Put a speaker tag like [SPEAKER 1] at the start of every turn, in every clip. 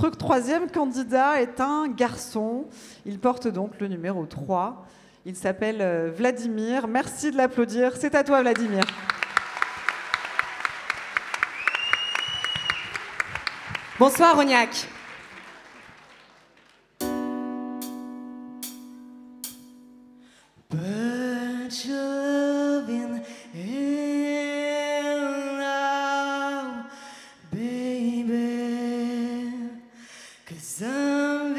[SPEAKER 1] Notre troisième candidat est un garçon. Il porte donc le numéro 3. Il s'appelle Vladimir. Merci de l'applaudir. C'est à toi, Vladimir.
[SPEAKER 2] Bonsoir, Rognac. Put your loving hand out, baby, 'cause I'm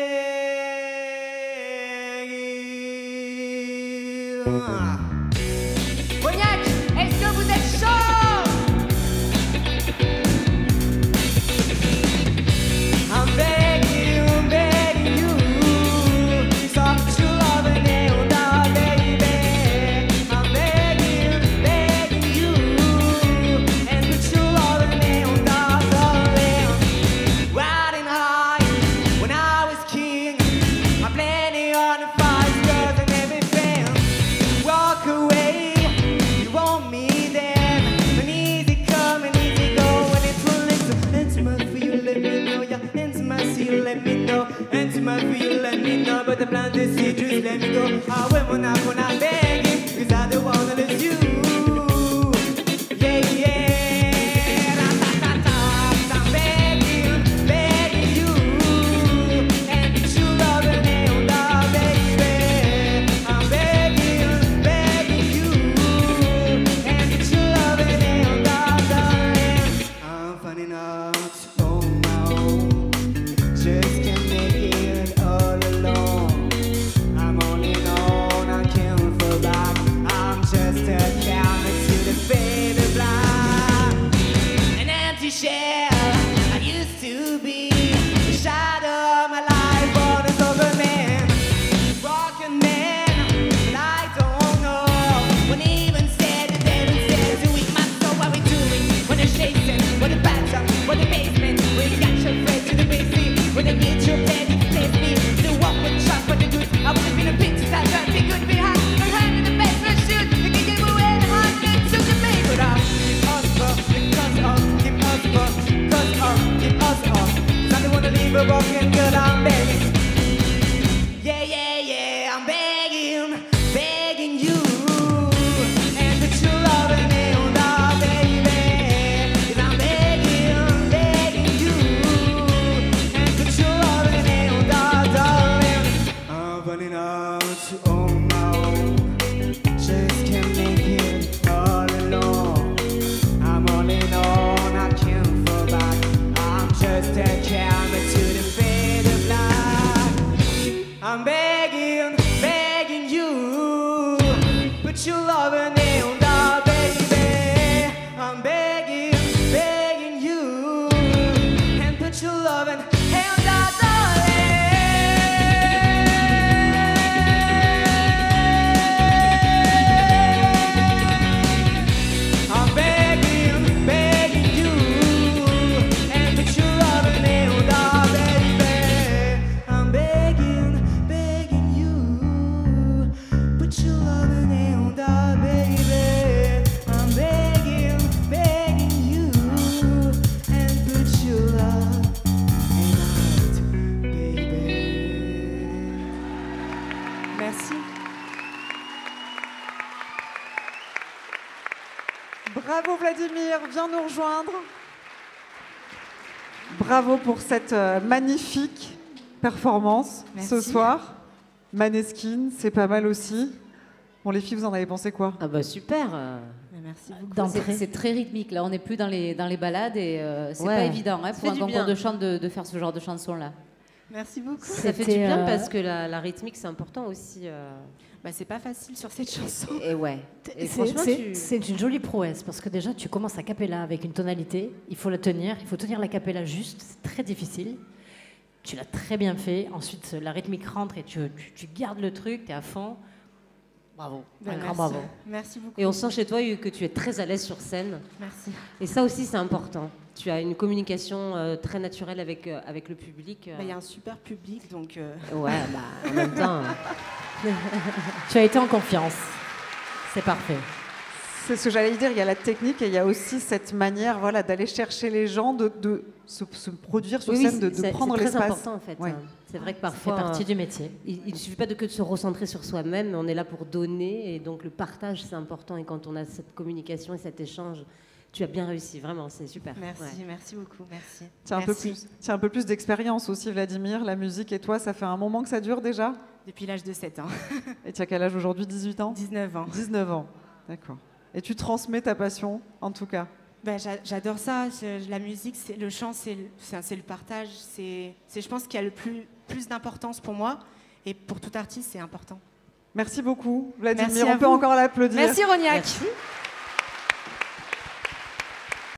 [SPEAKER 2] begging. Rognac, est-ce que vous êtes chaud? I'm begging you, so put your loving hand out, baby. I'm begging you, and put your loving hand out, darling. Riding high when I was king, I'm planning on the five stars and everything. Walk away, you want me then, an easy come and easy go, and it's one little intimate for you, let me know, yeah, intimacy, you let me know, intimate for you, let me know, but the plan to see, just let me go. I went when I'm begging, 'cause I don't wanna lose you. Yeah, yeah, ra-ta-ta-ta, I'm begging you, and put your loving hand out, baby. I'm begging you, and put your loving hand out, darling. I'm finding out on my own, just can't make it all alone. I'm on and on, I can't fall back. I'm just a counter to the faded black. An empty shell I used to be, the shadow of my life on a sober man. Broken man, but I don't know. When even said it, David said to weak my soul, what we doing? When they're chasing, when the bathtub, when the basement, when you got your friend to the basement, when they get your bed, you place me. The walk with trust, what they do. I would have been a bitch, that trying to be good behind. No hand in the face, no shoot. They can give away the heart, then took the me. But I'm impossible, because I don't wanna leave a broken girl, I'm begging. Yeah, yeah, yeah, I'm begging you. And put your loving hand out, baby. 'Cause I'm begging you. And put your loving hand out, darling. I'm running out on my own. Just can't make it all alone. I'm on and on, I can't fall back. I'm just a camera to the faded black. I'm begging you, put your loving hand out, baby. I'm begging you, and put your loving hand out, darling. I'm begging you, and put your loving hand out, baby. I'm begging you, put your loving hand out, baby. I'm begging you, and put your love hand out, baby. Merci.
[SPEAKER 1] Bravo Vladimir, viens nous rejoindre. Bravo pour cette magnifique performance ce soir. Maneskin, c'est pas mal aussi. Bon les filles, vous en avez pensé quoi?
[SPEAKER 3] Ah bah super.
[SPEAKER 2] Merci beaucoup.
[SPEAKER 3] C'est très rythmique. Là, on n'est plus dans les balades et c'est
[SPEAKER 2] Ouais.
[SPEAKER 3] pas évident hein, pour un
[SPEAKER 2] du
[SPEAKER 3] concours
[SPEAKER 2] bien.
[SPEAKER 3] de chant de faire ce genre de chanson là.
[SPEAKER 2] Merci beaucoup.
[SPEAKER 4] Ça fait du bien parce que la rythmique, c'est important aussi.
[SPEAKER 2] Bah, c'est pas facile sur cette chanson.
[SPEAKER 3] Et ouais. Et franchement,
[SPEAKER 5] C'est une jolie prouesse parce que déjà tu commences a cappella avec une tonalité, il faut la tenir, il faut tenir la cappella juste, c'est très difficile. Tu l'as très bien fait, ensuite la rythmique rentre et tu gardes le truc, tu es à fond. Bravo, un grand bravo.
[SPEAKER 2] Merci beaucoup.
[SPEAKER 4] Et on sent chez toi que tu es très à l'aise sur scène.
[SPEAKER 2] Merci.
[SPEAKER 4] Et ça aussi, c'est important. Tu as une communication très naturelle avec le public.
[SPEAKER 2] Il y a un super public, donc...
[SPEAKER 4] Ouais, bah, en même temps...
[SPEAKER 5] Tu as été en confiance, c'est parfait.
[SPEAKER 1] C'est ce que j'allais dire, il y a la technique et il y a aussi cette manière voilà, d'aller chercher les gens, de se produire sur scène, de prendre l'espace.
[SPEAKER 4] C'est très important en fait.
[SPEAKER 1] Ouais.
[SPEAKER 4] C'est vrai que
[SPEAKER 5] Ça fait
[SPEAKER 4] parfois,
[SPEAKER 5] partie du métier.
[SPEAKER 4] il ne suffit pas que de se recentrer sur soi-même, on est là pour donner et donc le partage c'est important et quand on a cette communication et cet échange, tu as bien réussi, vraiment, c'est super.
[SPEAKER 6] Merci,
[SPEAKER 4] Ouais.
[SPEAKER 6] merci beaucoup, merci.
[SPEAKER 1] Tiens, un peu plus d'expérience aussi, Vladimir, la musique et toi, ça fait un moment que ça dure déjà?
[SPEAKER 6] Depuis l'âge de 7 ans,
[SPEAKER 1] Et tu as quel âge aujourd'hui? 18 ans?
[SPEAKER 6] 19 ans.
[SPEAKER 1] 19 ans, d'accord. Et tu transmets ta passion, en tout cas?
[SPEAKER 6] Ben, j'adore ça. La musique, le chant, c'est le partage. Je pense qu'il y a le plus d'importance pour moi. Et pour tout artiste, c'est important.
[SPEAKER 1] Merci beaucoup, Vladimir.
[SPEAKER 6] Merci à
[SPEAKER 1] On peut
[SPEAKER 6] vous.
[SPEAKER 1] encore l'applaudir.
[SPEAKER 6] Merci, Rognac.
[SPEAKER 4] Merci.